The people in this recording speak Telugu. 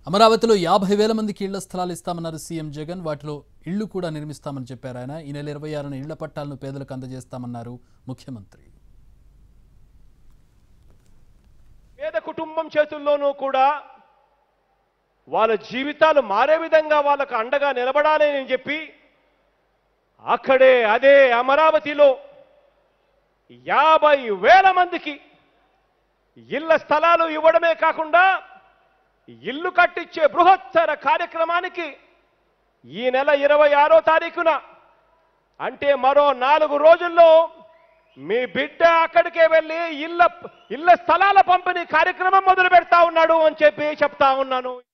అమరావతిలో 50,000 మందికి ఇళ్ల స్థలాలు ఇస్తామన్నారు సీఎం జగన్. వాటిలో ఇళ్లు కూడా నిర్మిస్తామని చెప్పారు ఆయన. ఈ నెల 26న ఇళ్ల పట్టాలను పేదలకు అందజేస్తామన్నారు ముఖ్యమంత్రి. పేద కుటుంబం చేతుల్లోనూ కూడా వాళ్ళ జీవితాలు మారే విధంగా వాళ్ళకు అండగా నిలబడాలి అని చెప్పి అదే అమరావతిలో 50,000 మందికి ఇళ్ల స్థలాలు ఇవ్వడమే కాకుండా ఇల్లు కట్టించే బృహత్తర కార్యక్రమానికి ఈ నెల 26వ తారీఖున అంటే మరో 4 రోజుల్లో మీ బిడ్డ అక్కడికే వెళ్ళి ఇళ్ల స్థలాల పంపిణీ కార్యక్రమం మొదలు పెడతా ఉన్నాడు అని చెప్పి చెప్తా ఉన్నాను.